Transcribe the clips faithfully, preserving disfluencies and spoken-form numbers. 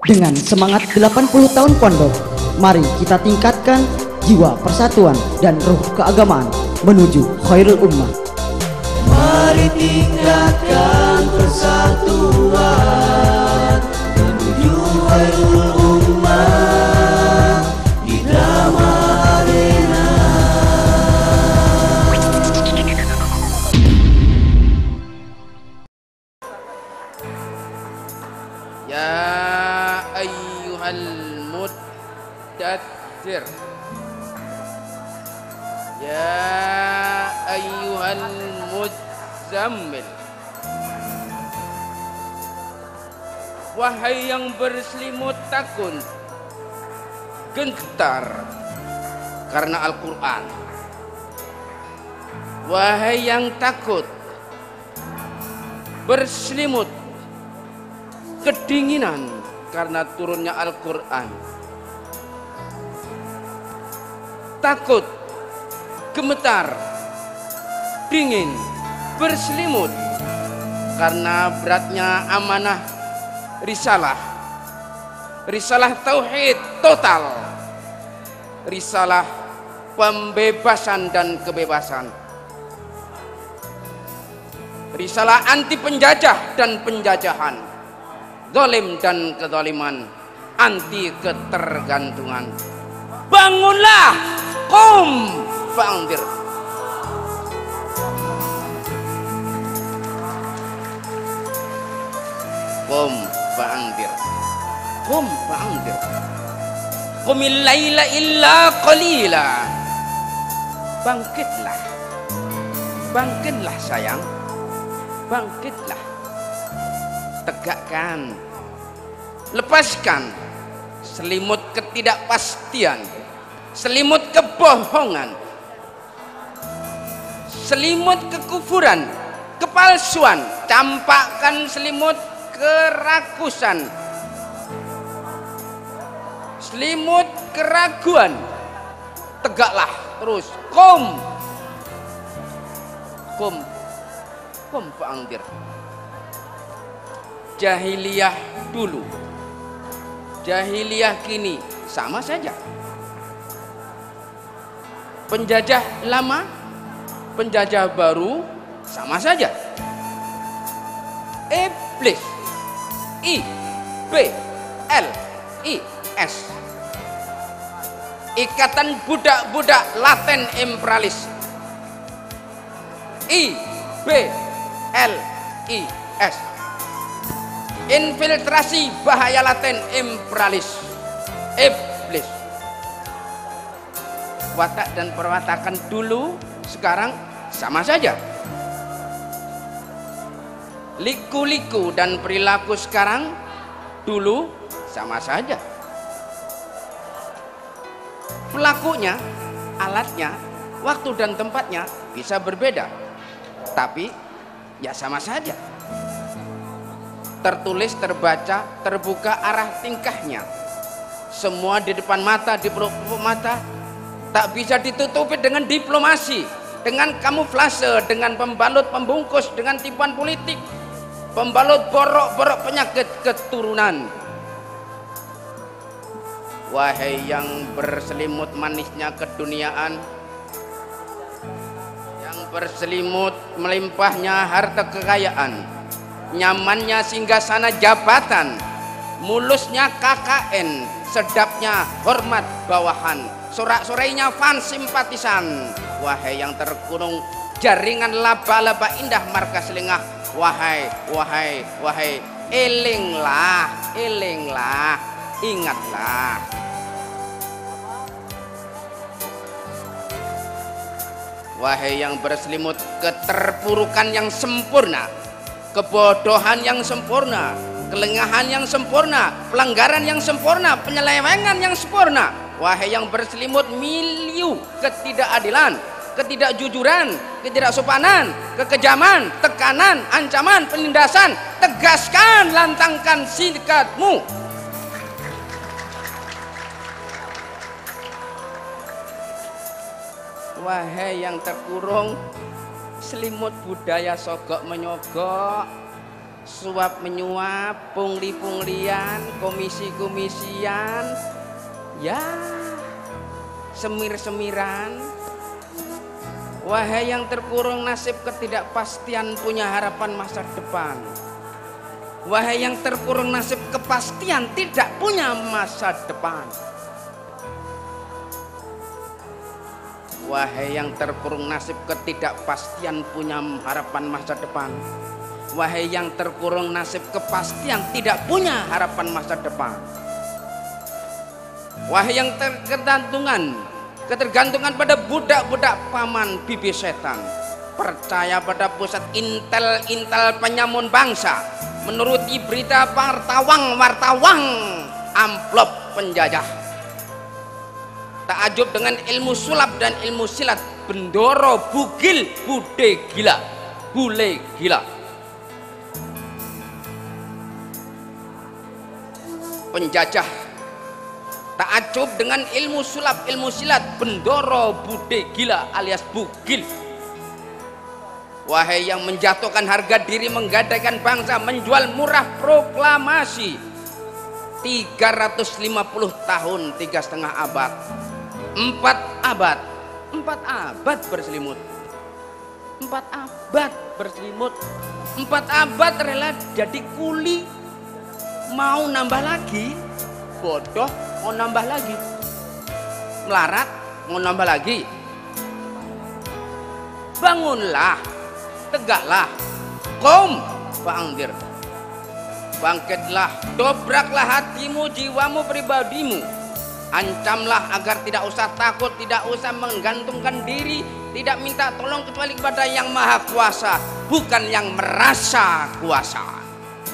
Dengan semangat delapan puluh tahun pondok, mari kita tingkatkan jiwa persatuan dan ruh keagamaan menuju khairul ummah. Mari tingkatkan persatuan menuju khairul ummah di Drama Arena. Ya ayyuhal muddatsir, ya ayyuhal muzzammil, wahai yang berselimut takut gentar karena Al-Quran, wahai yang takut berselimut kedinginan karena turunnya Al-Quran, takut gemetar dingin berselimut karena beratnya amanah risalah, risalah tauhid total, risalah pembebasan dan kebebasan, risalah anti penjajah dan penjajahan, zalim dan kezaliman, anti ketergantungan. Bangunlah, qum fa'anzir. Qum fa'anzir. Qum fa'anzir. Qumil laila illa qalila. Bangkitlah. Bangkitlah sayang. Bangkitlah. Tegakkan, lepaskan selimut ketidakpastian, selimut kebohongan, selimut kekufuran, kepalsuan, campakkan selimut kerakusan, selimut keraguan. Tegaklah terus, qum qum qum fa'anzir. Jahiliyah dulu, jahiliyah kini sama saja. Penjajah lama, penjajah baru sama saja. Iblis, I B L I S, ikatan budak-budak laten imperialis, I B L I S, infiltrasi bahaya laten imperialis, iblis. Watak dan perwatakan dulu sekarang sama saja. Liku-liku dan perilaku sekarang dulu sama saja. Pelakunya, alatnya, waktu dan tempatnya bisa berbeda, tapi ya sama saja. Tertulis, terbaca, terbuka arah tingkahnya. Semua di depan mata, di peluk mata. Tak bisa ditutupi dengan diplomasi, dengan kamuflase, dengan pembalut pembungkus, dengan tipuan politik, pembalut borok-borok penyakit keturunan. Wahai yang berselimut manisnya keduniaan, yang berselimut melimpahnya harta kekayaan, nyamannya singgasana jabatan, mulusnya K K N, sedapnya hormat bawahan, sorak-sorainya fans simpatisan. Wahai yang terkurung jaringan laba-laba indah markas lengah, wahai, wahai, wahai, elinglah, elinglah, ingatlah. Wahai yang berselimut keterpurukan yang sempurna, kebodohan yang sempurna, kelengahan yang sempurna, pelanggaran yang sempurna, penyelewengan yang sempurna. Wahai yang berselimut milieu ketidakadilan, ketidakjujuran, ketidaksopanan, kekejaman, tekanan, ancaman, penindasan, tegaskan, lantangkan sikapmu. Wahai yang terkurung selimut budaya sogok menyogok, suap menyuap, pungli-punglian, komisi-komisian, ya semir-semiran. Wahai yang terkurung nasib ketidakpastian punya harapan masa depan. Wahai yang terkurung nasib kepastian tidak punya masa depan. Wahai yang terkurung nasib ketidakpastian punya harapan masa depan. Wahai yang terkurung nasib kepastian tidak punya harapan masa depan. Wahai yang tergantungan ketergantungan pada budak-budak paman bibi setan, percaya pada pusat intel-intel penyamun bangsa, menuruti berita wartawan-wartawan amplop penjajah. Takjub dengan ilmu sulap dan ilmu silat, bendoro bugil bude gila, bule gila. Penjajah takjub dengan ilmu sulap, ilmu silat, bendoro bude gila alias bugil. Wahai yang menjatuhkan harga diri, menggadaikan bangsa, menjual murah proklamasi, tiga ratus lima puluh tahun, tiga setengah abad, empat abad, empat abad berselimut, empat abad berselimut, empat abad rela jadi kuli. Mau nambah lagi, bodoh mau nambah lagi, melarat mau nambah lagi. Bangunlah, tegaklah, qum fa'anzir, bangkitlah, dobraklah hatimu, jiwamu, pribadimu, ancamlah agar tidak usah takut, tidak usah menggantungkan diri, tidak minta tolong kecuali kepada yang maha kuasa, bukan yang merasa kuasa.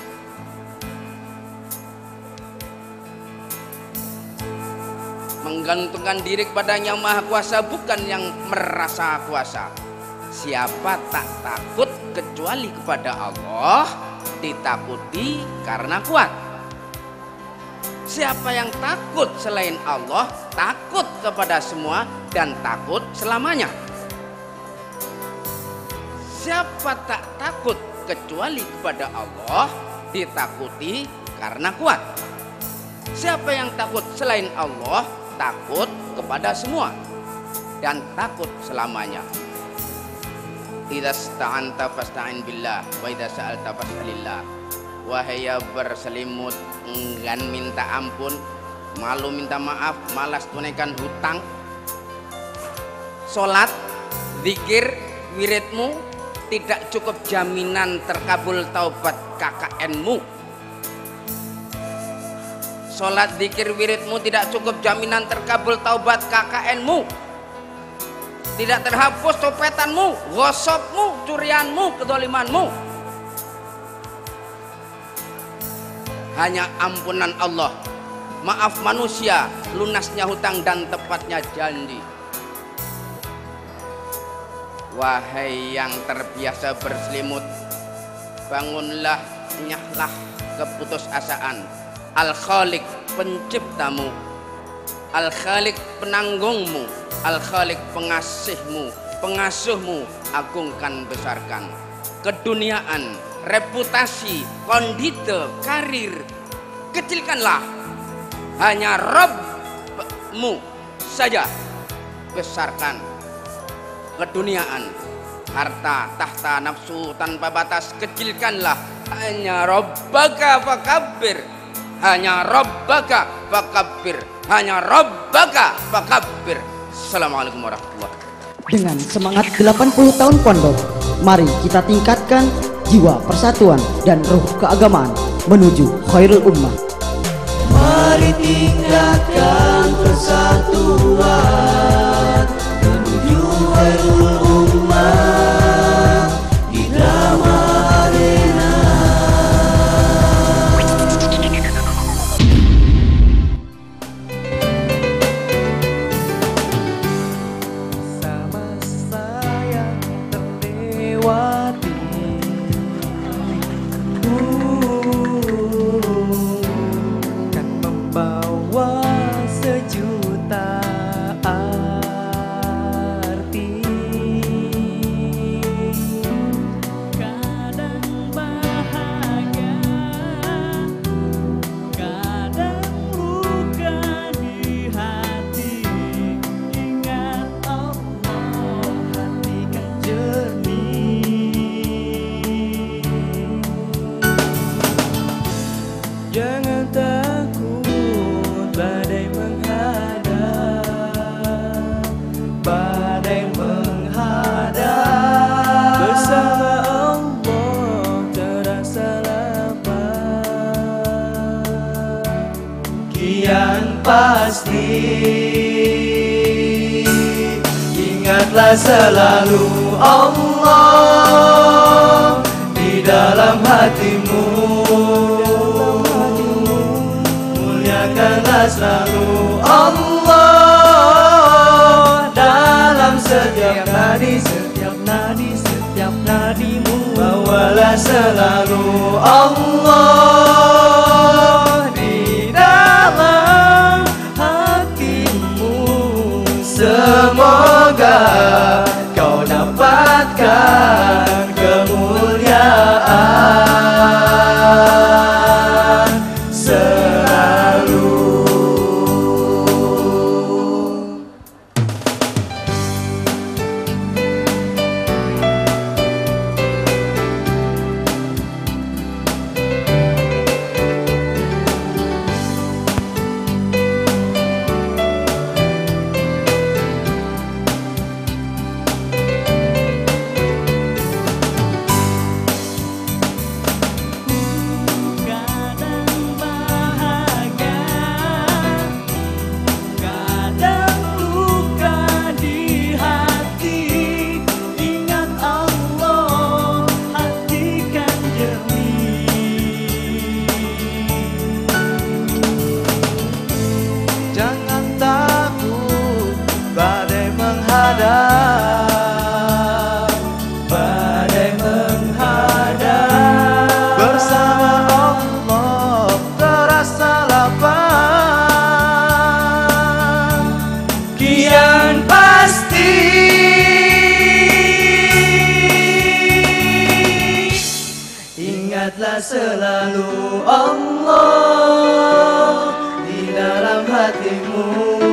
Menggantungkan diri kepada yang maha kuasa, bukan yang merasa kuasa. Siapa tak takut kecuali kepada Allah, ditakuti karena kuat. Siapa yang takut selain Allah, takut kepada semua dan takut selamanya. Siapa tak takut kecuali kepada Allah, ditakuti karena kuat. Siapa yang takut selain Allah, takut kepada semua dan takut selamanya. Idza sta'anta fasta'in billah wa idza sa'alta fas'alillah. Wahai yang berselimut enggan minta ampun, malu minta maaf, malas tunaikan hutang, salat, zikir, wiridmu tidak cukup jaminan terkabul taubat K K N-mu. Salat, zikir, wiridmu tidak cukup jaminan terkabul taubat K K N-mu. Tidak terhapus copetanmu, gosokmu, curianmu, kedolimanmu. Hanya ampunan Allah, maaf manusia, lunasnya hutang dan tepatnya janji. Wahai yang terbiasa berselimut, bangunlah, nyahlah keputusasaan. Al-Khaliq penciptamu, Al-Khaliq penanggungmu, Al-Khaliq pengasihmu, pengasuhmu, agungkan, besarkan. Keduniaan, reputasi, kondite, karir, kecilkanlah. Hanya Rabbmu saja besarkan. Keduniaan, harta, tahta, nafsu tanpa batas, kecilkanlah. Hanya Rabbaka fakabbir, hanya Rabbaka fakabbir, hanya Rabbaka fakabbir. Assalamualaikum warahmatullahi wabarakatuh. Dengan semangat delapan puluh tahun pondok, mari kita tingkatkan jiwa persatuan dan ruh keagamaan menuju khairul ummah. Mari tingkatkan persatuan menuju khairul ummah di Drama Arena. kian pasti. Ingatlah selalu Allah di dalam hatimu, muliakanlah selalu Allah dalam setiap nadi, setiap nadi, setiap nadimu. Bawalah selalu Allah di dalam hatimu. Semoga kau dapatkan kemuliaan selalu. Badai menghadap, bersama Allah terasa lapang, kian pasti. Ingatlah selalu Allah di dalam hatimu,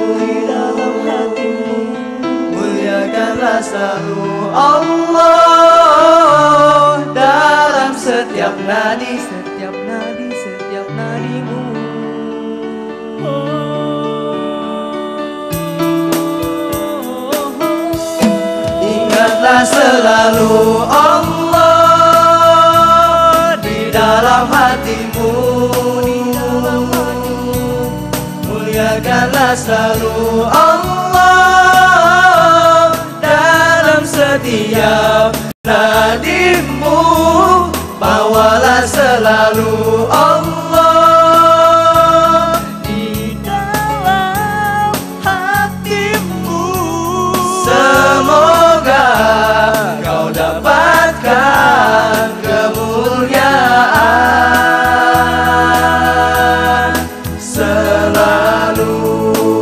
muliakanlah selalu Allah dalam setiap nadi, setiap nadi, setiap nadimu. Ingatlah selalu Allah di dalam hatimu, muliakanlah selalu Allah dalam setiap nadimu. Bawalah selalu Allah di dalam hatimu. Semoga kau dapatkan kemuliaan selalu.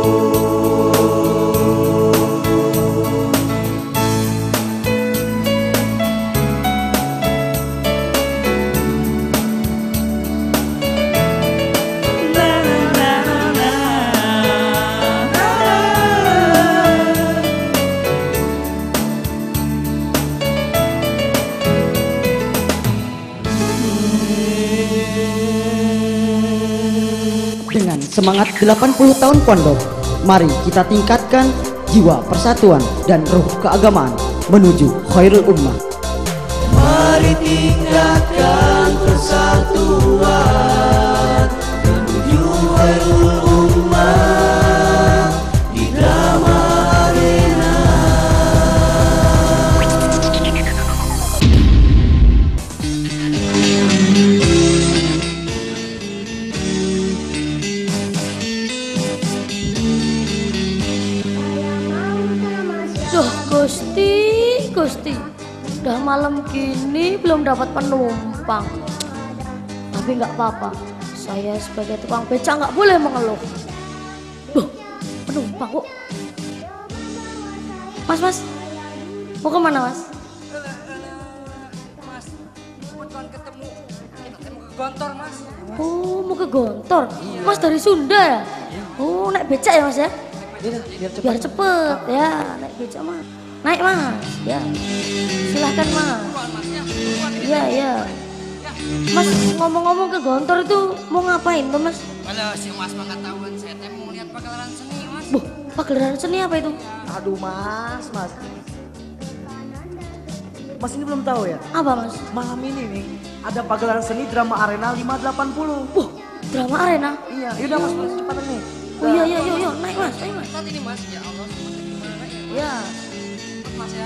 Dengan semangat delapan puluh tahun pondok, mari kita tingkatkan jiwa persatuan dan ruh keagamaan menuju khairul ummah. Mari tingkatkan persatuan menuju khairul ummah di Drama Arena. Duh, Gusti, Gusti, udah malam gini belum dapat penumpang. Tapi nggak apa-apa, saya sebagai tukang beca nggak boleh mengeluh. Duh, penumpang kok. Mas, mas, mau kemana mas? Mas, kebetulan ketemu, ketemu ke Gontor mas. Oh, mau ke Gontor? Mas dari Sunda ya? Oh, naik beca ya mas ya? Biar cepet. Biar cepet ya, naik beca mas. Naik mas, ya. Silahkan mas. Iya, iya. Mas ngomong-ngomong ke Gontor itu mau ngapain tuh mas? Kalau si mas mah ketahuan saya teh mau lihat pagelaran seni mas. Buh, pagelaran seni apa itu? Aduh mas, mas. Mas ini belum tahu ya? Apa mas? Malam ini nih ada pagelaran seni Drama Arena lima delapan puluh. Buh, Drama Arena. Iya, yaudah mas, mas cepatan nih. Oh iya iya yuk yuk naik mas, naik mas. Saat ini mas, ya Allah. Iya. Mas ya.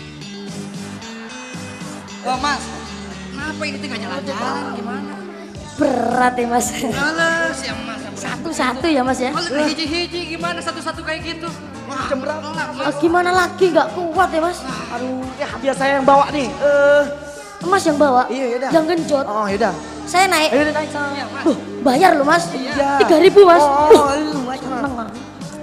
Oh mas, kenapa ini tengah jalan-jalan? Gimana? Berat ya mas. Males ya mas. Satu-satu ya mas ya. Males hiji-hiji gimana satu-satu kayak gitu? Wah, Jam berapa? Ah, gimana lagi nggak kuat ya mas? Aduh, ya biar saya yang bawa nih. Eh, Mas yang bawa, Iya, yaudah. yang genjot. oh yaudah. Saya naik. Ayo naik sama. Iya mas. Duh, bayar loh mas. Iya. Tiga ribu mas. Oh, Duh, oh, lu, mas. seneng mas.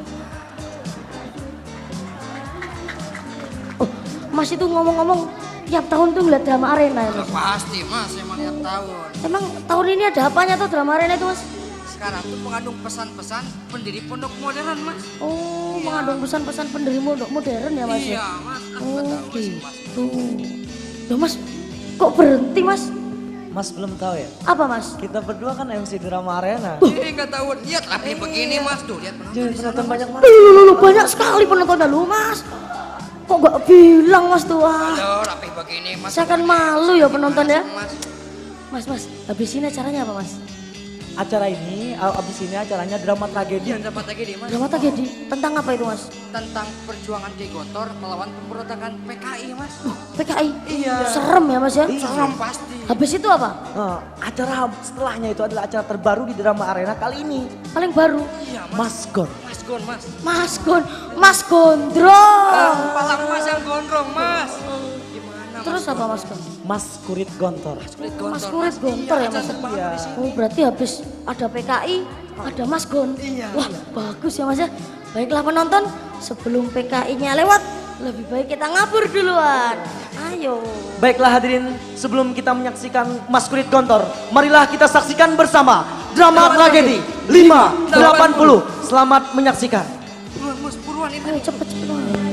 Oh, mas itu ngomong-ngomong tiap tahun tuh ngeliat drama arena ya mas. Pasti mas, emang tiap tahun. Emang tahun ini ada apanya tuh drama arena itu mas? Sekarang tuh mengandung pesan-pesan pendiri pondok modern mas. Oh, mengandung pesan-pesan pendiri modok modern ya mas? Iya ya? mas, aku Oh, nggak tahu sih mas. gitu. Loh mas, kok berhenti mas? Mas belum tahu ya? Apa mas? Kita berdua kan M C drama arena. Eh nggak tahu, lihat lah nih begini mas tuh, lihat penonton Jadi di sana, penonton Mas. banyak mas. Loh, loh, loh, loh, banyak sekali penontonnya lu mas. Kok gak bilang mas tuh? Ah, Aduh, rapi begini mas. saya kan malu ya penonton ya. Mas, Mas, mas, habis ini acaranya apa mas? Acara ini, abis ini acaranya drama tragedi. dia dapat lagi dia mas. Drama tragedi, tentang apa itu mas? Tentang perjuangan Kiai Gontor melawan pemberontakan P K I mas. P K I? Iya. Serem ya mas ya? Serem pasti. Habis itu apa? Nah, acara setelahnya itu adalah acara terbaru di drama arena kali ini. Paling baru? Iya mas. Mas Gon. Mas Gon mas. Mas Gon, Mas Gondrong. Ah, kepala mas yang gondrong mas. Gimana mas? Terus apa mas Gon? Mas Kurit Gontor. Kulit Mas Gontor, Kurit Gontor ya mas? Iya. Oh berarti habis ada P K I, ada Mas Gon. Iya. Wah bagus ya mas ya. Baiklah penonton, sebelum P K I-nya lewat, lebih baik kita ngabur duluan. Ayo. Baiklah hadirin, sebelum kita menyaksikan Mas Kurit Gontor, marilah kita saksikan bersama drama tragedi lima delapan puluh. Selamat menyaksikan. Buruan mas, buruan ini. Ayo cepet cepet.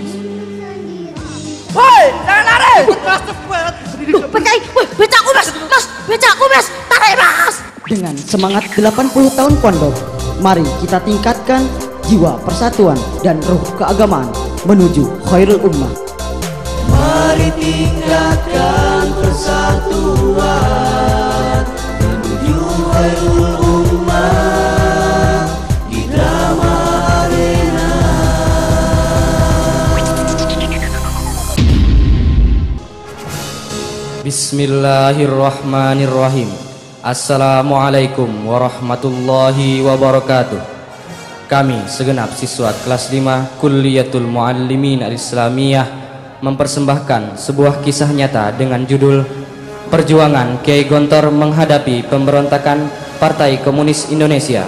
Woi, jangan lari! Mas cepet. Loh, P K I, wih, becaku mas, mas, becaku mas, tarik mas. Dengan semangat delapan puluh tahun pondok, mari kita tingkatkan jiwa persatuan dan ruh keagamaan menuju khairul ummah. Mari tingkatkan persatuan menuju khairul ummah di drama arena. Bismillahirrahmanirrahim. Assalamualaikum warahmatullahi wabarakatuh. Kami segenap siswa kelas lima Kulliyatul Muallimin Al-Islamiyah mempersembahkan sebuah kisah nyata dengan judul Perjuangan Kiai Gontor menghadapi pemberontakan Partai Komunis Indonesia.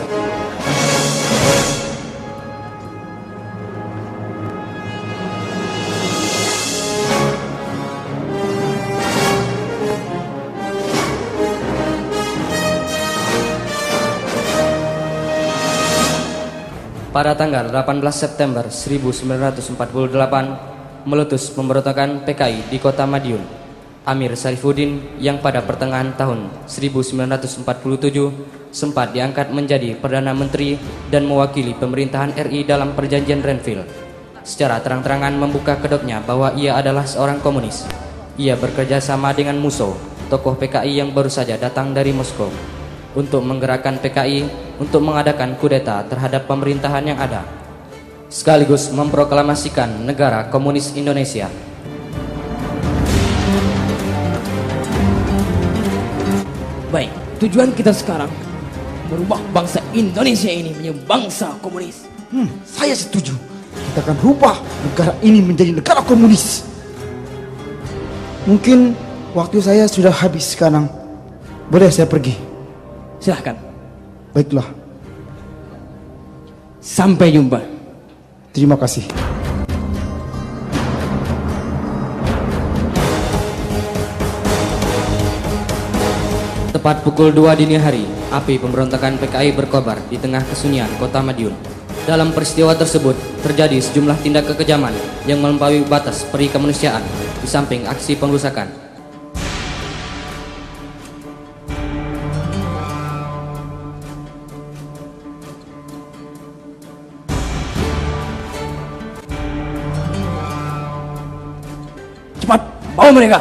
Pada tanggal delapan belas September seribu sembilan ratus empat puluh delapan meletus pemberontakan P K I di kota Madiun. Amir Syarifuddin yang pada pertengahan tahun seribu sembilan ratus empat puluh tujuh sempat diangkat menjadi Perdana Menteri dan mewakili pemerintahan R I dalam perjanjian Renville. Secara terang-terangan membuka kedoknya bahwa ia adalah seorang komunis. Ia bekerja sama dengan Musso, tokoh P K I yang baru saja datang dari Moskow, untuk menggerakkan P K I untuk mengadakan kudeta terhadap pemerintahan yang ada, sekaligus memproklamasikan negara komunis Indonesia. Baik, tujuan kita sekarang merubah bangsa Indonesia ini menjadi bangsa komunis. Hmm, saya setuju. Kita akan rubah negara ini menjadi negara komunis. Mungkin waktu saya sudah habis sekarang. Boleh saya pergi? Silahkan. Baiklah, Sampai jumpa. terima kasih. Tepat pukul dua dini hari, api pemberontakan P K I berkobar di tengah kesunyian kota Madiun. Dalam peristiwa tersebut, terjadi sejumlah tindak kekejaman yang melampaui batas peri kemanusiaan di samping aksi pengrusakan. Cepat, bawa mereka.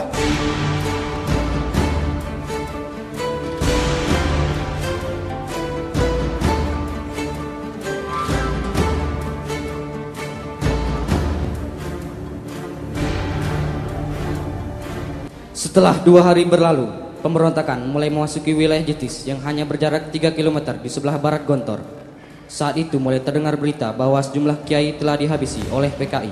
Setelah dua hari berlalu, pemberontakan mulai memasuki wilayah Jetis yang hanya berjarak tiga kilometer di sebelah barat Gontor. Saat itu mulai terdengar berita bahwa sejumlah kiai telah dihabisi oleh P K I.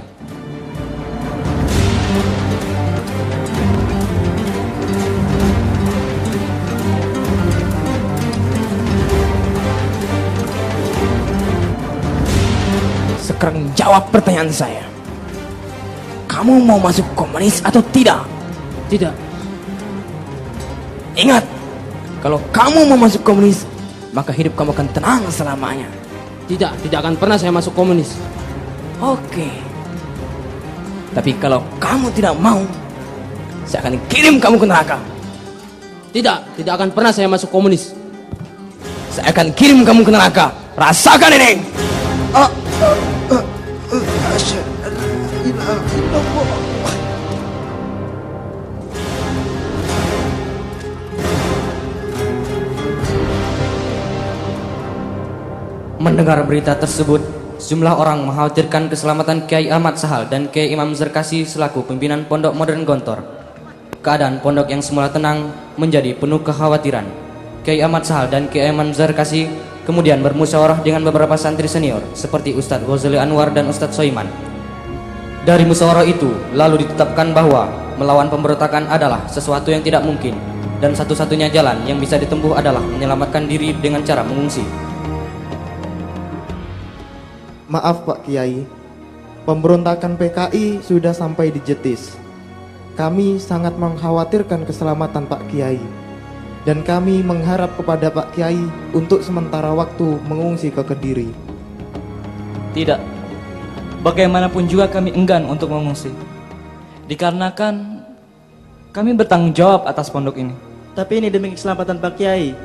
Sekarang jawab pertanyaan saya. Kamu mau masuk komunis atau tidak? Tidak. Ingat, kalau kamu mau masuk komunis, maka hidup kamu akan tenang selamanya. Tidak, tidak akan pernah saya masuk komunis. Oke. Tapi kalau kamu tidak mau, saya akan kirim kamu ke neraka. Tidak, tidak akan pernah saya masuk komunis. Saya akan kirim kamu ke neraka. Rasakan ini. Ah, ah, ah, ah, asyhadu an la ilaha illallah. Mendengar berita tersebut, sejumlah orang mengkhawatirkan keselamatan Kiai Ahmad Sahal dan Kiai Imam Zerkasi selaku pimpinan Pondok Modern Gontor. Keadaan pondok yang semula tenang menjadi penuh kekhawatiran. Kiai Ahmad Sahal dan Kiai Imam Zerkasi kemudian bermusyawarah dengan beberapa santri senior seperti Ustadz Ghazali Anwar dan Ustadz Soiman. Dari musyawarah itu lalu ditetapkan bahwa melawan pemberontakan adalah sesuatu yang tidak mungkin dan satu-satunya jalan yang bisa ditempuh adalah menyelamatkan diri dengan cara mengungsi. Maaf Pak Kiai, pemberontakan P K I sudah sampai di Jetis. Kami sangat mengkhawatirkan keselamatan Pak Kiai, dan kami mengharap kepada Pak Kiai untuk sementara waktu mengungsi ke Kediri. Tidak, bagaimanapun juga kami enggan untuk mengungsi, dikarenakan kami bertanggung jawab atas pondok ini. Tapi ini demi keselamatan Pak Kiai.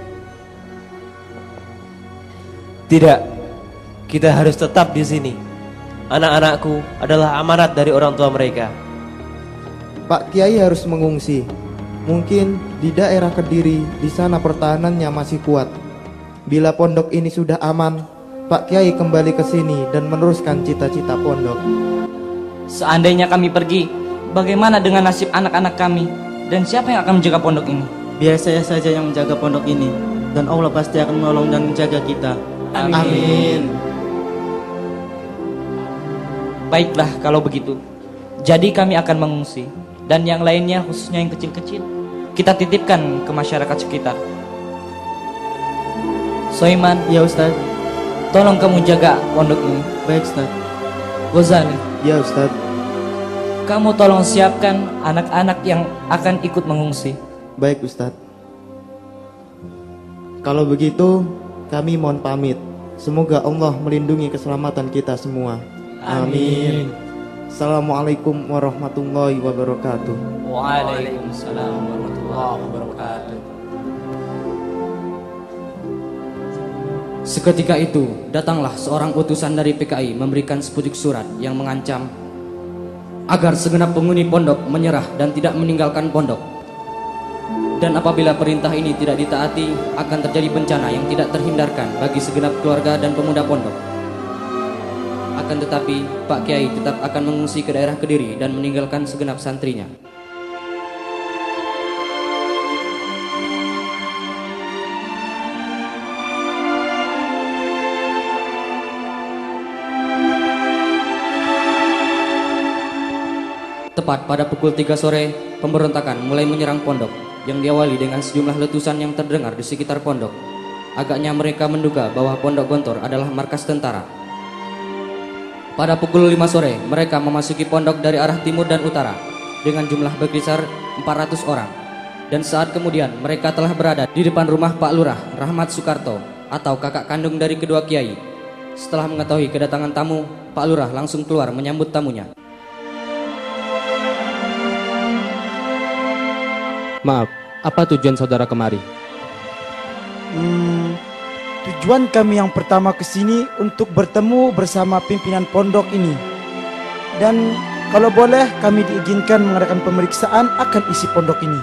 Tidak, kita harus tetap di sini. Anak-anakku adalah amanat dari orang tua mereka. Pak Kiai harus mengungsi. Mungkin di daerah Kediri, di sana pertahanannya masih kuat. Bila pondok ini sudah aman, Pak Kiai kembali ke sini dan meneruskan cita-cita pondok. Seandainya kami pergi, bagaimana dengan nasib anak-anak kami? Dan siapa yang akan menjaga pondok ini? Biar saya saja yang menjaga pondok ini, dan Allah pasti akan menolong dan menjaga kita. Amin. Amin. Baiklah kalau begitu. Jadi kami akan mengungsi, dan yang lainnya khususnya yang kecil-kecil kita titipkan ke masyarakat sekitar. Soiman, ya Ustaz. Tolong kamu jaga pondok ini. Baik Ustaz. Ghazali, ya Ustaz. Kamu tolong siapkan anak-anak yang akan ikut mengungsi. Baik Ustaz. Kalau begitu, kami mohon pamit. Semoga Allah melindungi keselamatan kita semua. Amin. Assalamualaikum warahmatullahi wabarakatuh. Waalaikumsalam warahmatullahi wabarakatuh. Seketika itu, datanglah seorang utusan dari P K I memberikan sepucuk surat yang mengancam agar segenap penghuni pondok menyerah dan tidak meninggalkan pondok. Dan apabila perintah ini tidak ditaati, akan terjadi bencana yang tidak terhindarkan bagi segenap keluarga dan pemuda pondok. Akan tetapi, Pak Kiai tetap akan mengungsi ke daerah Kediri dan meninggalkan segenap santrinya. Tepat pada pukul tiga sore, pemberontakan mulai menyerang pondok yang diawali dengan sejumlah letusan yang terdengar di sekitar pondok. Agaknya mereka menduga bahwa pondok Gontor adalah markas tentara. Pada pukul lima sore, mereka memasuki pondok dari arah timur dan utara dengan jumlah berkisar empat ratus orang. Dan saat kemudian mereka telah berada di depan rumah Pak Lurah Rahmat Soekarto atau kakak kandung dari kedua kiai. Setelah mengetahui kedatangan tamu, Pak Lurah langsung keluar menyambut tamunya. Maaf, apa tujuan saudara kemari? Hmm, tujuan kami yang pertama ke sini untuk bertemu bersama pimpinan pondok ini. Dan kalau boleh kami diizinkan mengadakan pemeriksaan akan isi pondok ini.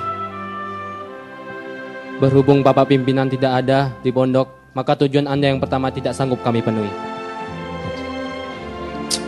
Berhubung Bapak pimpinan tidak ada di pondok, maka tujuan Anda yang pertama tidak sanggup kami penuhi.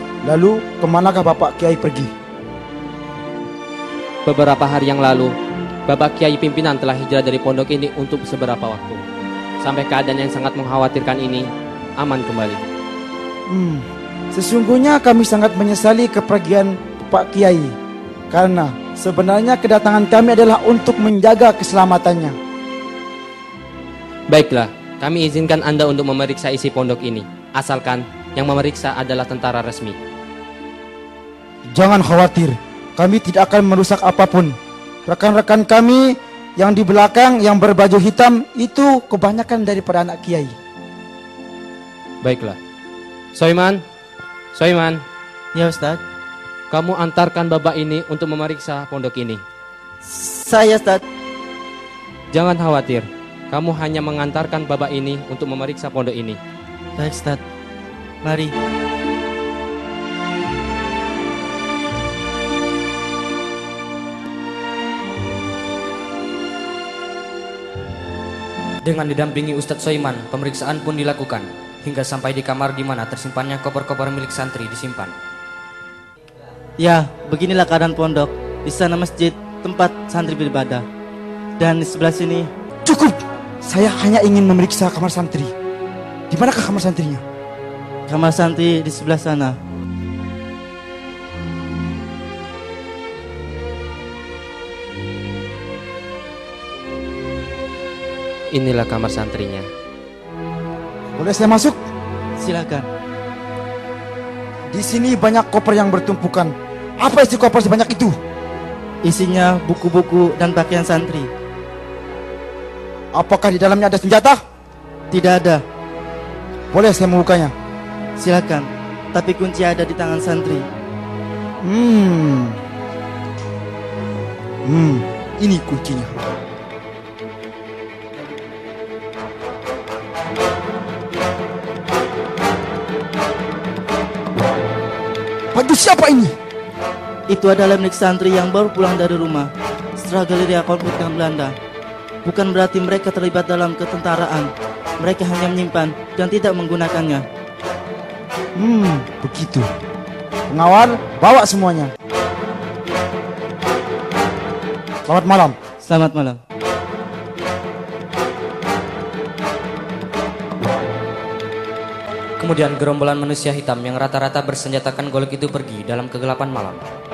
Lalu kemanakah Bapak Kiai pergi? Beberapa hari yang lalu, Bapak Kiai pimpinan telah hijrah dari pondok ini untuk seberapa waktu. Sampai keadaan yang sangat mengkhawatirkan ini aman kembali. Hmm, sesungguhnya kami sangat menyesali kepergian Pak Kiai. Karena sebenarnya kedatangan kami adalah untuk menjaga keselamatannya. Baiklah, kami izinkan Anda untuk memeriksa isi pondok ini. Asalkan yang memeriksa adalah tentara resmi. Jangan khawatir, kami tidak akan merusak apapun. Rekan-rekan kami yang di belakang yang berbaju hitam itu kebanyakan daripada anak Kiai. Baiklah. Soiman, Soiman. Ya Ustaz. Kamu antarkan babak ini untuk memeriksa pondok ini. Saya Ustaz. Jangan khawatir, kamu hanya mengantarkan babak ini untuk memeriksa pondok ini. Baik Ustaz. Mari. Dengan didampingi Ustadz Soiman, pemeriksaan pun dilakukan hingga sampai di kamar di mana tersimpannya koper-koper milik santri disimpan. Ya, beginilah keadaan pondok. Di sana masjid, tempat santri beribadah. Dan di sebelah sini. Cukup. Saya hanya ingin memeriksa kamar santri. Di manakah kamar santrinya? Kamar santri di sebelah sana. Inilah kamar santrinya. Boleh saya masuk? Silakan. Di sini banyak koper yang bertumpukan. Apa isi koper sebanyak itu? Isinya buku-buku dan pakaian santri. Apakah di dalamnya ada senjata? Tidak ada. Boleh saya membukanya? Silakan. Tapi kunci ada di tangan santri. Hmm. Hmm, ini kuncinya. Baju siapa ini? Itu adalah milik santri yang baru pulang dari rumah setelah gerilya konflik dengan Belanda. Bukan berarti mereka terlibat dalam ketentaraan. Mereka hanya menyimpan dan tidak menggunakannya. Hmm, begitu. Pengawal, bawa semuanya. Selamat malam. Selamat malam. Kemudian gerombolan manusia hitam yang rata-rata bersenjatakan golok itu pergi dalam kegelapan malam.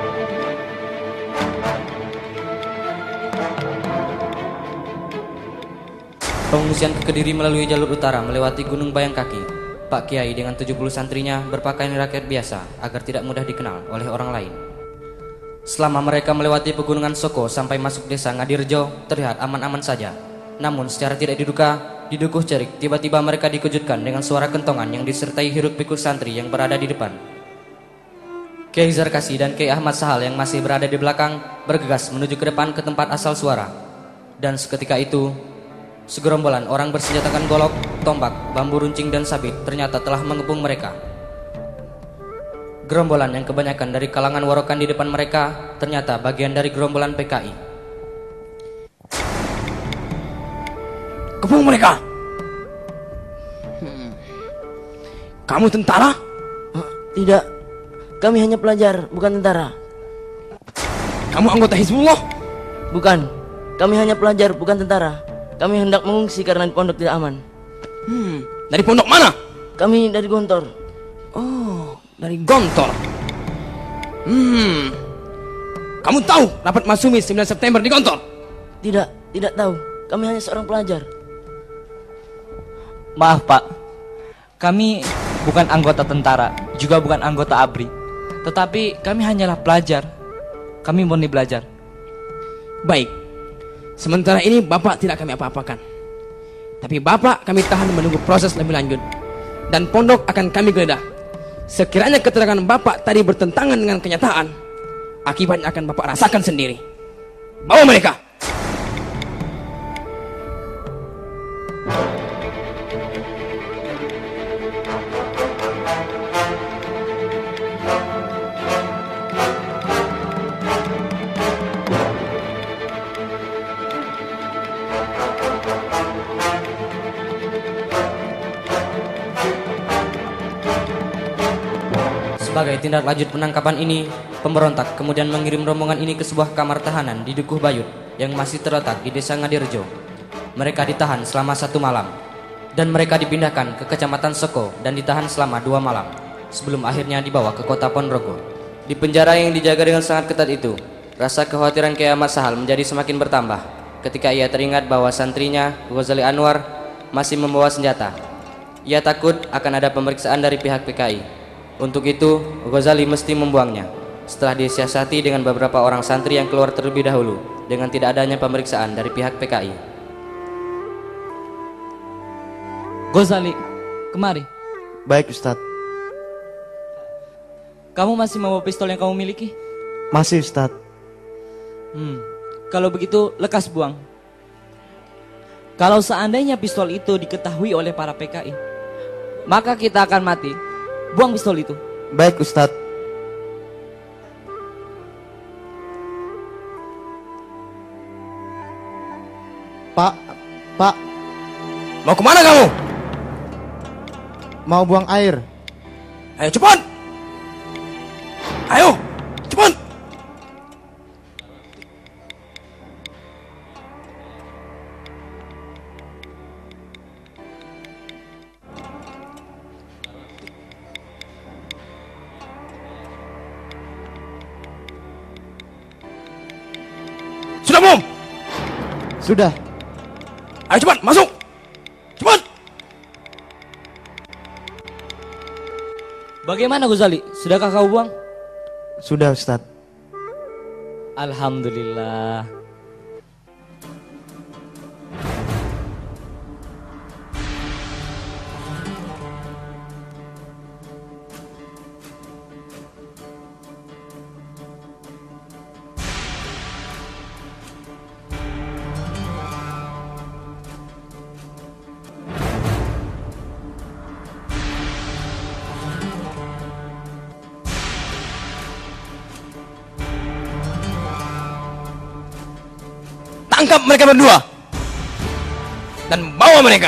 Pengungsian ke Kediri melalui jalur utara melewati Gunung Bayangkaki. Pak Kiai dengan tujuh puluh santrinya berpakaian rakyat biasa agar tidak mudah dikenal oleh orang lain. Selama mereka melewati pegunungan Soko sampai masuk desa Ngadirejo terlihat aman-aman saja. Namun secara tidak diduga, di Dukuh Cerik tiba-tiba mereka dikejutkan dengan suara kentongan yang disertai hiruk-pikuk santri yang berada di depan. Kiai Zarkasi dan Kiai Ahmad Sahal yang masih berada di belakang bergegas menuju ke depan ke tempat asal suara. Dan seketika itu, segerombolan orang bersenjatakan golok, tombak, bambu runcing dan sabit ternyata telah mengepung mereka. Gerombolan yang kebanyakan dari kalangan warokan di depan mereka ternyata bagian dari gerombolan P K I. Kepung mereka. Hmm. Kamu tentara? Tidak, kami hanya pelajar, bukan tentara. Kamu anggota Hizbullah? Bukan, kami hanya pelajar, bukan tentara. Kami hendak mengungsi karena di pondok tidak aman. Hmm. Dari pondok mana? Kami dari Gontor. Oh, dari Gontor. Hmm. Kamu tahu rapat Masumi sembilan September di Gontor? Tidak, tidak tahu. Kami hanya seorang pelajar. Maaf Pak, kami bukan anggota tentara, juga bukan anggota A B R I. Tetapi kami hanyalah pelajar. Kami murni belajar. Baik, sementara ini Bapak tidak kami apa-apakan. Tapi Bapak kami tahan menunggu proses lebih lanjut. Dan pondok akan kami geledah. Sekiranya keterangan Bapak tadi bertentangan dengan kenyataan, akibatnya akan Bapak rasakan sendiri. Bawa mereka. Sebagai tindak lanjut penangkapan ini, pemberontak kemudian mengirim rombongan ini ke sebuah kamar tahanan di Dukuh Bayut yang masih terletak di desa Ngadirjo. Mereka ditahan selama satu malam dan mereka dipindahkan ke kecamatan Soko dan ditahan selama dua malam sebelum akhirnya dibawa ke kota Ponorogo. Di penjara yang dijaga dengan sangat ketat itu, rasa kekhawatiran Kiai Ahmad Sahal menjadi semakin bertambah ketika ia teringat bahwa santrinya Ghazali Anwar masih membawa senjata. Ia takut akan ada pemeriksaan dari pihak P K I. Untuk itu, Ghazali mesti membuangnya. Setelah disiasati dengan beberapa orang santri yang keluar terlebih dahulu dengan tidak adanya pemeriksaan dari pihak P K I. Ghazali, kemari. Baik Ustadz. Kamu masih membawa pistol yang kamu miliki? Masih Ustadz. Hmm, kalau begitu lekas buang. Kalau seandainya pistol itu diketahui oleh para P K I, maka kita akan mati. Buang pistol itu. Baik Ustadz. Pak, Pak. Mau kemana kamu? Mau buang air. Ayo cepat. Ayo, cepat. Sudah belum? Sudah. Ayo cepat, masuk. Cepat. Bagaimana Ghazali? Sudahkah kau buang? Sudah Ustadz. Alhamdulillah. Tangkap mereka berdua dan bawa mereka.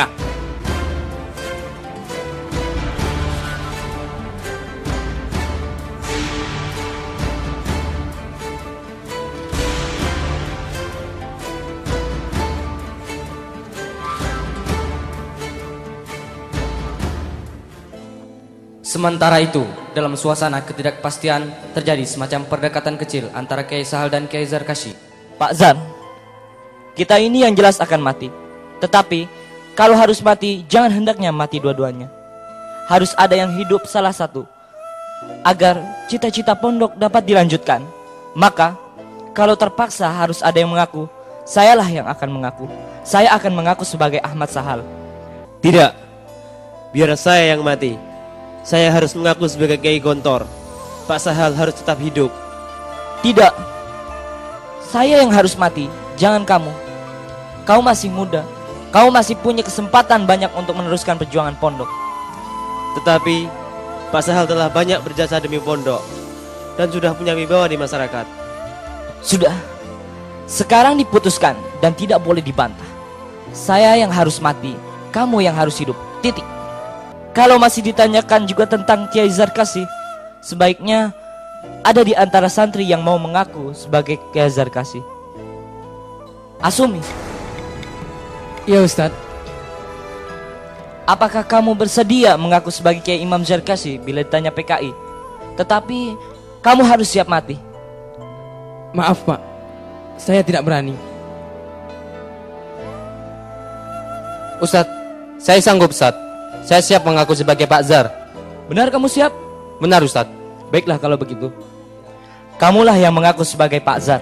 Sementara itu, dalam suasana ketidakpastian terjadi semacam perdekatan kecil antara Kiai Sahal dan Kiai Zarkashi. Pak Zar, kita ini yang jelas akan mati. Tetapi kalau harus mati, jangan hendaknya mati dua-duanya. Harus ada yang hidup salah satu, agar cita-cita pondok dapat dilanjutkan. Maka kalau terpaksa harus ada yang mengaku, sayalah yang akan mengaku. Saya akan mengaku sebagai Ahmad Sahal. Tidak, biar saya yang mati. Saya harus mengaku sebagai Kiai Gontor. Pak Sahal harus tetap hidup. Tidak, saya yang harus mati, jangan kamu. Kau masih muda, kau masih punya kesempatan banyak untuk meneruskan perjuangan pondok. Tetapi Pak Sahal telah banyak berjasa demi pondok dan sudah punya wibawa di masyarakat. Sudah, sekarang diputuskan dan tidak boleh dibantah. Saya yang harus mati, kamu yang harus hidup, titik. Kalau masih ditanyakan juga tentang Kiai Zarkashi, sebaiknya ada di antara santri yang mau mengaku sebagai Kiai Zarkashi. Asumi. Ya Ustadz. Apakah kamu bersedia mengaku sebagai Kiai Imam Zarkashi bila ditanya P K I? Tetapi kamu harus siap mati. Maaf Pak, saya tidak berani. Ustadz, saya sanggup Ustadz. Saya siap mengaku sebagai Pak Zar. Benar kamu siap? Benar Ustadz. Baiklah kalau begitu. Kamulah yang mengaku sebagai Pak Zar.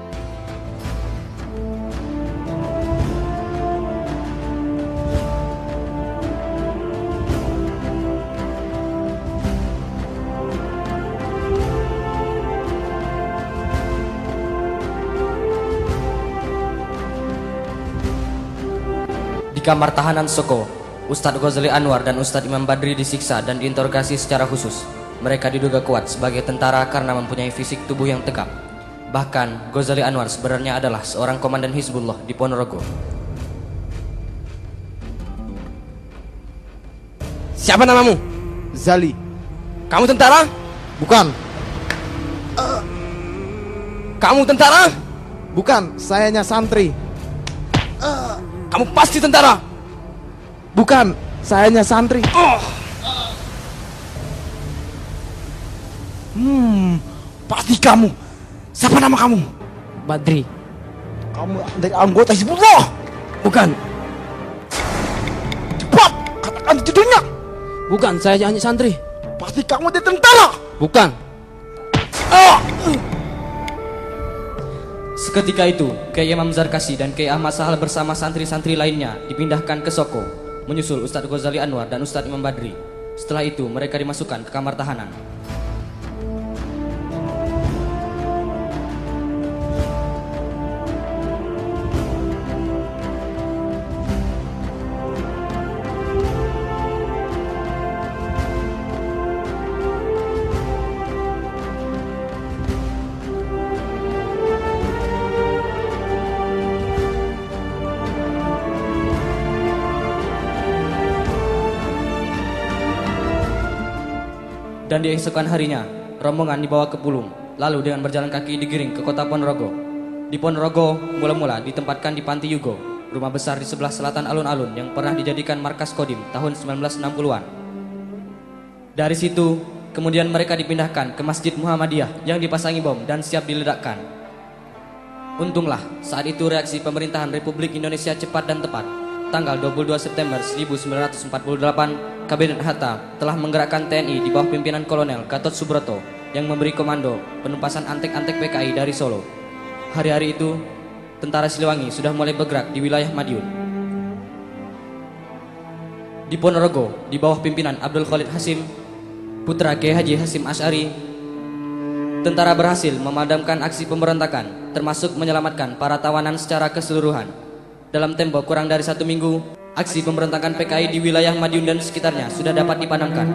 Di kamar tahanan Soko, Ustadz Ghazali Anwar dan Ustadz Imam Badri disiksa dan diinterogasi secara khusus. Mereka diduga kuat sebagai tentara karena mempunyai fisik tubuh yang tegap. Bahkan Ghazali Anwar sebenarnya adalah seorang komandan Hizbullah di Ponorogo. Siapa namamu? Zali. Kamu tentara? Bukan. Kamu tentara? Bukan, sayanya santri. Uh, kamu pasti tentara? Bukan, sayanya santri. Oh. Hmm, pasti kamu. Siapa nama kamu? Badri. Kamu dari anggota Hizbullah? Bukan. Cepat, katakan judulnya. Bukan, saya hanya santri. Pasti kamu dari tentara? Bukan. Ah. Seketika itu, Kiai Imam Zarkasi dan Kiai Ahmad Sahal bersama santri-santri lainnya dipindahkan ke Soko, menyusul Ustadz Ghazali Anwar dan Ustadz Imam Badri. Setelah itu, mereka dimasukkan ke kamar tahanan. Dan di esokan harinya, rombongan dibawa ke Pulung, lalu dengan berjalan kaki digiring ke kota Ponorogo. Di Ponorogo, mula-mula ditempatkan di Panti Yugo, rumah besar di sebelah selatan alun-alun yang pernah dijadikan markas Kodim tahun sembilan belas enam puluhan. Dari situ, kemudian mereka dipindahkan ke Masjid Muhammadiyah yang dipasangi bom dan siap diledakkan. Untunglah, saat itu reaksi pemerintahan Republik Indonesia cepat dan tepat. Tanggal dua puluh dua September seribu sembilan ratus empat puluh delapan, Kabinet Hatta telah menggerakkan T N I di bawah pimpinan Kolonel Gatot Subroto yang memberi komando penumpasan antek-antek P K I dari Solo. Hari-hari itu, tentara Siliwangi sudah mulai bergerak di wilayah Madiun. Di Ponorogo, di bawah pimpinan Abdul Khalid Hasim, putra Kiai Haji Hasim Asy'ari, tentara berhasil memadamkan aksi pemberontakan, termasuk menyelamatkan para tawanan secara keseluruhan. Dalam tempo kurang dari satu minggu, aksi pemberontakan P K I di wilayah Madiun dan sekitarnya sudah dapat dipadamkan.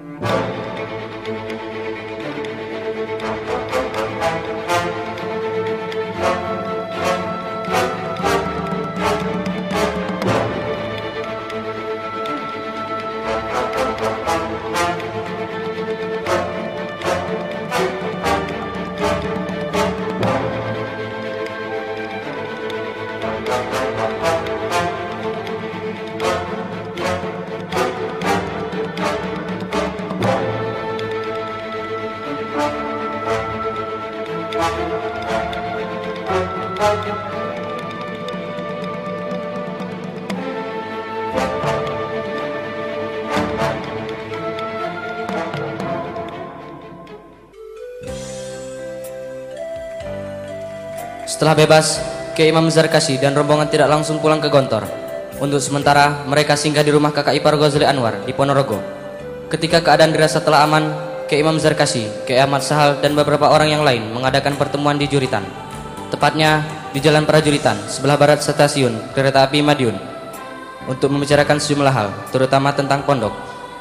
Setelah bebas, Kiai Imam Zarkasi dan rombongan tidak langsung pulang ke Gontor. Untuk sementara, mereka singgah di rumah kakak ipar Ghazali Anwar di Ponorogo. Ketika keadaan dirasa telah aman, Kiai Imam Zarkasi, Kiai Ahmad Sahal, dan beberapa orang yang lain mengadakan pertemuan di Juritan. Tepatnya di Jalan Prajuritan, sebelah barat stasiun kereta api Madiun, untuk membicarakan sejumlah hal, terutama tentang pondok.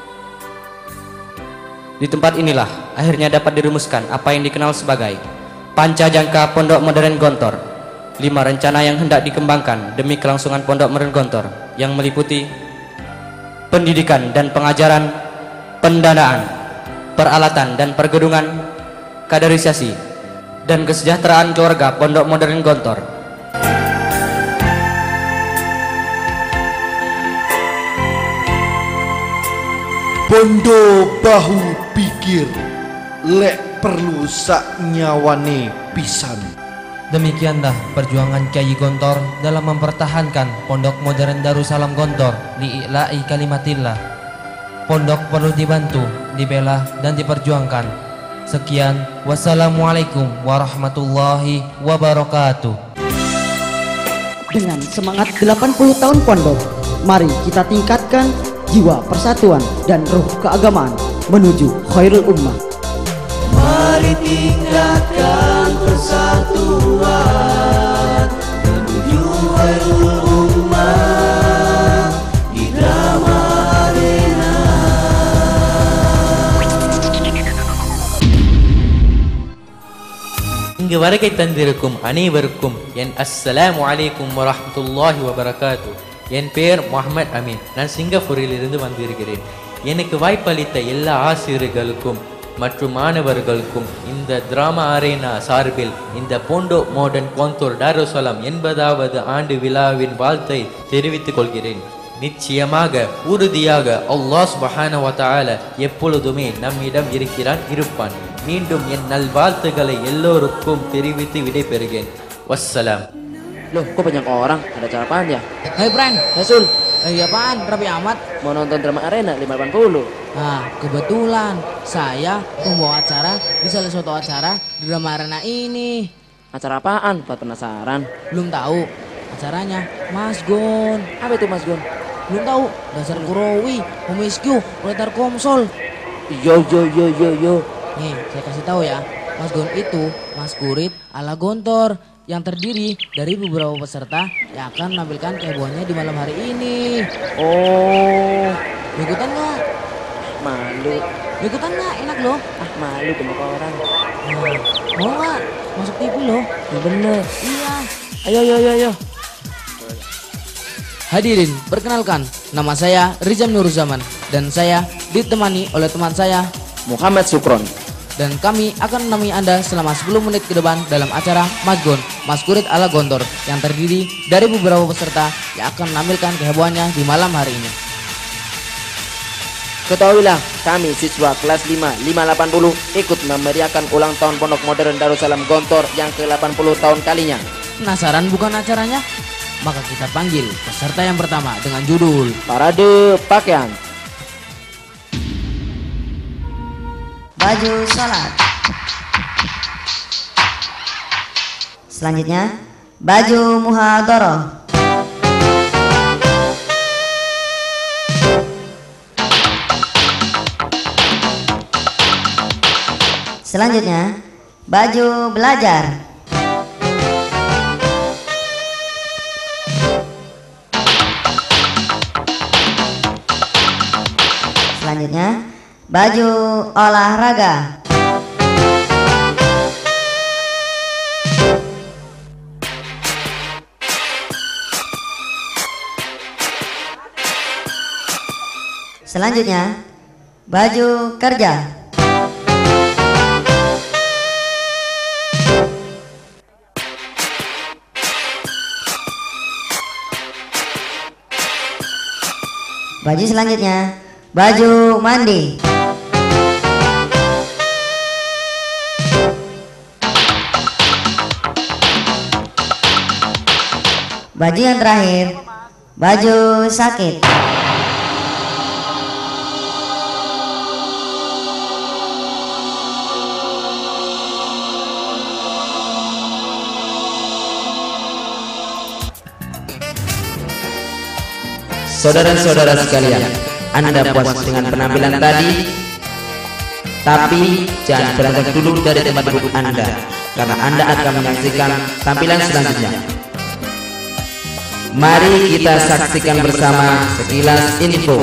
Di tempat inilah akhirnya dapat dirumuskan apa yang dikenal sebagai Panca Jangka Pondok Modern Gontor, lima rencana yang hendak dikembangkan demi kelangsungan Pondok Modern Gontor yang meliputi pendidikan dan pengajaran, pendanaan, peralatan dan pergedungan, kaderisasi, dan kesejahteraan keluarga Pondok Modern Gontor. Bondo bahu pikir lek perlu sak nyawane pisan. Demikianlah perjuangan Kiai Gontor dalam mempertahankan Pondok Modern Darussalam Gontor li'ila'i kalimatillah. Pondok perlu dibantu, dibela dan diperjuangkan. Sekian, wassalamualaikum warahmatullahi wabarakatuh. Dengan semangat delapan puluh tahun pondok, mari kita tingkatkan jiwa persatuan dan ruh keagamaan menuju khairul ummah. Mari tingkatkan persatuan menuju khairul ummah di Drama Arena. Hingga barakatan dirikum anibarkum yan assalamualaikum warahmatullahi wabarakatuh. என் பெயர் முகமது அமீன். நான் சிங்கப்பூரில் இருந்து வந்திருக்கிறேன். எனக்கு வாய்ப்பளித்த எல்லா ஆசிரியர்களுக்கும் மற்றும் மாணவர்களுக்கும் இந்த டிராமா அரேனா சார்பில் இந்த போண்டோ மாடர்ன் கோந்தூர் டாருசலாம் எண்பதாவது ஆண்டு விழாவின் வாழ்த்தை தெரிவித்துக் கொள்கிறேன். நிச்சயமாக உறுதியாக அல்லாஹ் சுப்ஹானஹு வ தஆலா எப்பொழுதுமே நம்மிடம் இருக்கிறான் இருப்பான். மீண்டும் என் நல்வாழ்த்துக்களை எல்லோருக்கும் தெரிவித்து விடைபெறுகிறேன். Wassalam. Loh, kok banyak orang? Ada acara apaan ya? Hei Pran, Hei Sul. Eh, iya apaan? Rapi amat. Mau nonton drama arena lima delapan puluh. Nah, kebetulan saya membawa acara di salah satu acara di drama arena ini. Acara apaan? Buat penasaran. Belum tahu. Acaranya Mas Gon. Apa itu Mas Gon? Belum tahu. Dasar Kurowi, Homisku, Proletar Komsol. Yo yo yo yo yo. Nih, saya kasih tahu ya. Mas Gon itu Mas Kurit ala Gontor yang terdiri dari beberapa peserta yang akan menampilkan kehebohannya di malam hari ini. Oh, ikutan nggak? Malu. Ikutan nggak? Enak loh. Ah, malu banyak orang. Nah, mau nggak? Masuk T V loh. Ya bener. Iya. Ayo ayo ayo ayo. Hadirin, perkenalkan, nama saya Rizam Nuruzzaman dan saya ditemani oleh teman saya Muhammad Sukron. Dan kami akan menemani Anda selama sepuluh menit ke depan dalam acara Mas Gon, Mas Kurit ala Gontor yang terdiri dari beberapa peserta yang akan menampilkan kehebohannya di malam hari ini. Ketahuilah, kami siswa kelas lima lima delapan puluh ikut memeriahkan ulang tahun Pondok Modern Darussalam Gontor yang ke delapan puluh tahun kalinya. Penasaran bukan acaranya? Maka kita panggil peserta yang pertama dengan judul Parade Pakaian. Baju sholat. Selanjutnya baju muhadharah. Selanjutnya baju belajar. Selanjutnya baju olahraga. Selanjutnya baju kerja. Baju selanjutnya baju mandi. Baju yang terakhir baju sakit. Saudara-saudara sekalian, Anda puas dengan penampilan tadi? Tapi jangan beranjak dulu dari tempat duduk Anda, karena Anda akan menyaksikan tampilan selanjutnya. Mari kita saksikan bersama sekilas info.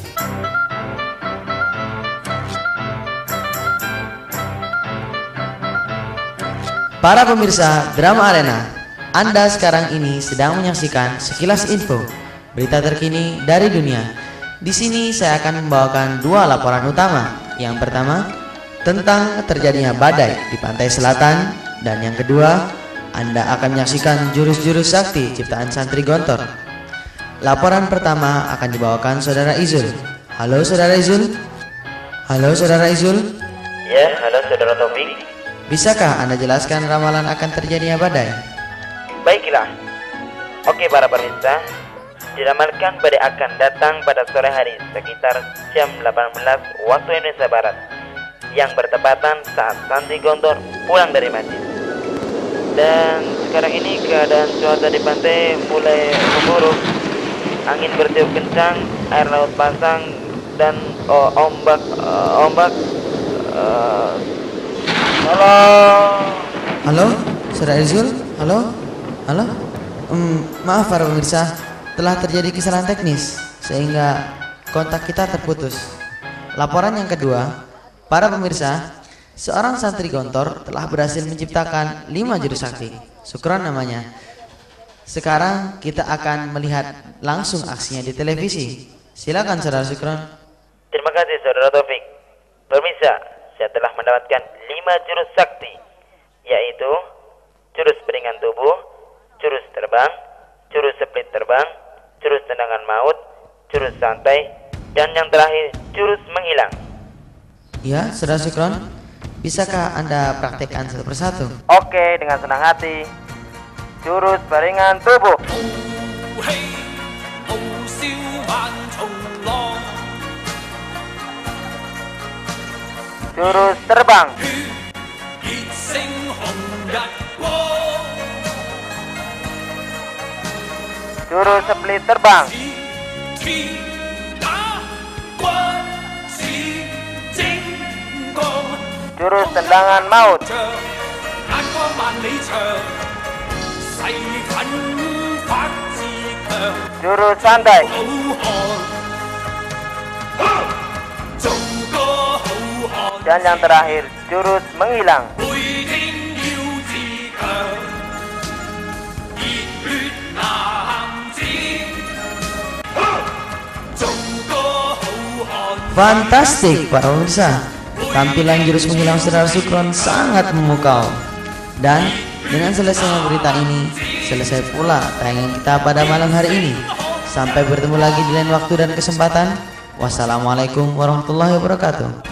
Para pemirsa Drama Arena, Anda sekarang ini sedang menyaksikan sekilas info, berita terkini dari dunia. Di sini saya akan membawakan dua laporan utama. Yang pertama, tentang terjadinya badai di pantai selatan, dan yang kedua, Anda akan menyaksikan jurus-jurus sakti ciptaan santri Gontor. Laporan pertama akan dibawakan Saudara Izul. Halo Saudara Izul. Halo Saudara Izul. Ya, halo Saudara Taufik. Bisakah Anda jelaskan ramalan akan terjadinya badai? Baiklah. Oke para pemirsa, diramalkan badai akan datang pada sore hari sekitar jam delapan belas waktu Indonesia Barat, yang bertepatan saat santri Gontor pulang dari masjid. Dan sekarang ini keadaan cuaca di pantai mulai memburuk. Angin bertiup kencang, air laut pasang, dan oh, ombak uh, ombak uh, halo Halo Saudara Izul. Halo Halo um, Maaf para pemirsa, telah terjadi kesalahan teknis sehingga kontak kita terputus. Laporan yang kedua, para pemirsa, seorang santri Gontor telah berhasil menciptakan lima jurus sakti. Sukron namanya. Sekarang kita akan melihat langsung aksinya di televisi. Silakan Saudara Sukron. Terima kasih Saudara Taufik. Pemirsa, setelah mendapatkan lima jurus sakti, yaitu jurus beringan tubuh, jurus terbang, jurus split terbang, jurus tendangan maut, jurus santai, dan yang terakhir jurus menghilang. Ya, Saudara Sukron, bisakah Anda praktekkan satu persatu? Oke, dengan senang hati. Jurus beringan tubuh. Jurus terbang. Jurus split terbang. Jurus tendangan maut. Jurus santai. Dan yang terakhir, jurus menghilang. Fantastik para pemirsa, tampilan jurus menghilang Saudara Sukron sangat memukau. Dan dengan selesainya berita ini, selesai pula tayangan kita pada malam hari ini. Sampai bertemu lagi di lain waktu dan kesempatan. Wassalamualaikum warahmatullahi wabarakatuh.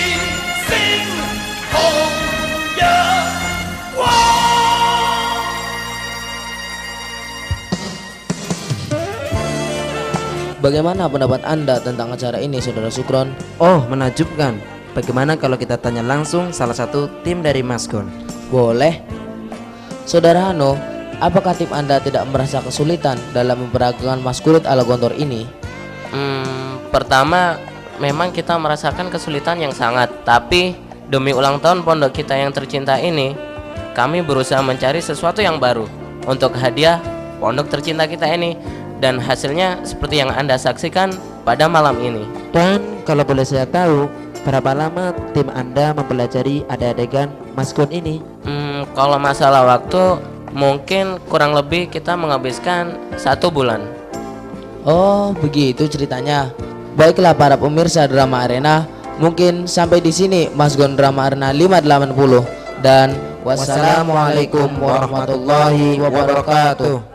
Bagaimana pendapat Anda tentang acara ini, Saudara Sukron? Oh, menakjubkan. Bagaimana kalau kita tanya langsung salah satu tim dari Masgon? Boleh. Saudara Hano, apakah tim Anda tidak merasa kesulitan dalam memperagakan Maskurit ala Gontor ini? Hmm, pertama, memang kita merasakan kesulitan yang sangat. Tapi, demi ulang tahun pondok kita yang tercinta ini, kami berusaha mencari sesuatu yang baru untuk hadiah pondok tercinta kita ini. Dan hasilnya seperti yang Anda saksikan pada malam ini. Dan kalau boleh saya tahu, berapa lama tim Anda mempelajari adegan Masgon ini? Hmm, kalau masalah waktu, mungkin kurang lebih kita menghabiskan satu bulan. Oh, begitu ceritanya. Baiklah para pemirsa Drama Arena, mungkin sampai di sini Masgon Drama Arena lima delapan puluh. Dan wassalamualaikum warahmatullahi wabarakatuh.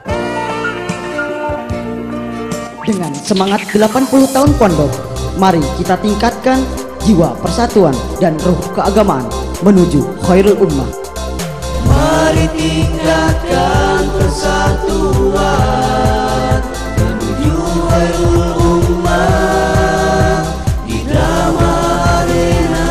Dengan semangat delapan puluh tahun pondok, mari kita tingkatkan jiwa persatuan dan ruh keagamaan menuju khairul ummah. Mari tingkatkan persatuan menuju khairul ummah di Drama Arena.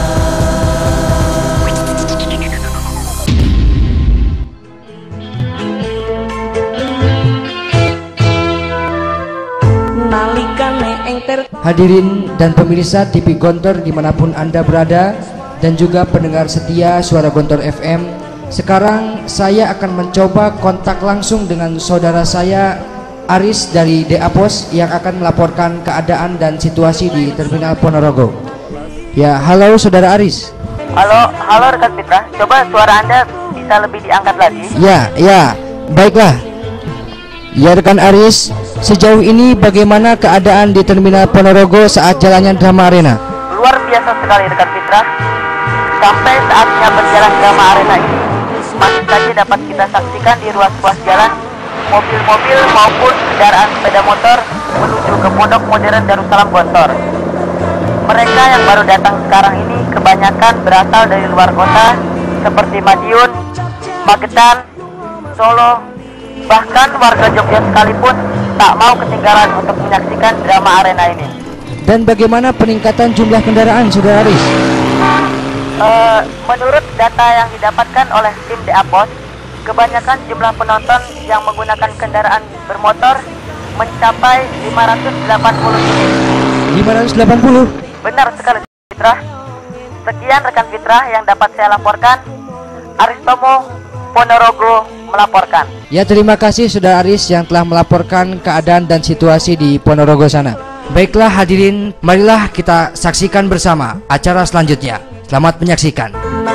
Hadirin dan pemirsa T V Gontor dimanapun Anda berada, dan juga pendengar setia Suara Gontor F M. Sekarang saya akan mencoba kontak langsung dengan saudara saya Aris dari D A Pos yang akan melaporkan keadaan dan situasi di Terminal Ponorogo. Ya, halo saudara Aris. Halo, halo rekan Fitra. Coba suara Anda bisa lebih diangkat lagi. Ya, ya, baiklah. Ya rekan Aris, sejauh ini bagaimana keadaan di Terminal Ponorogo saat jalannya Drama Arena? Luar biasa sekali rekan Fitra. Sampai saatnya berjalan Drama Arena ini, masih saja dapat kita saksikan di ruas-ruas jalan mobil-mobil maupun kendaraan sepeda motor menuju ke Pondok Modern Darussalam Gontor. Mereka yang baru datang sekarang ini kebanyakan berasal dari luar kota seperti Madiun, Magetan, Solo. Bahkan warga Jogja sekalipun tak mau ketinggalan untuk menyaksikan Drama Arena ini. Dan bagaimana peningkatan jumlah kendaraan, saudara Aris? Uh, menurut data yang didapatkan oleh tim D A Pos, kebanyakan jumlah penonton yang menggunakan kendaraan bermotor mencapai lima ratus delapan puluh unit. lima ratus delapan puluh? Benar sekali, Fitra. Sekian rekan Fitra yang dapat saya laporkan. Aristomo, Ponorogo melaporkan. Ya, terima kasih saudara Aris yang telah melaporkan keadaan dan situasi di Ponorogo sana. Baiklah hadirin, marilah kita saksikan bersama acara selanjutnya. Selamat menyaksikan.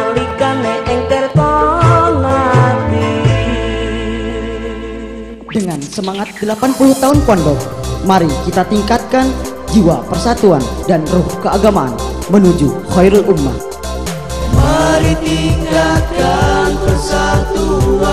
Dengan semangat delapan puluh tahun pondok, mari kita tingkatkan jiwa persatuan dan ruh keagamaan menuju khairul ummah. Mari tingkatkan persatuan.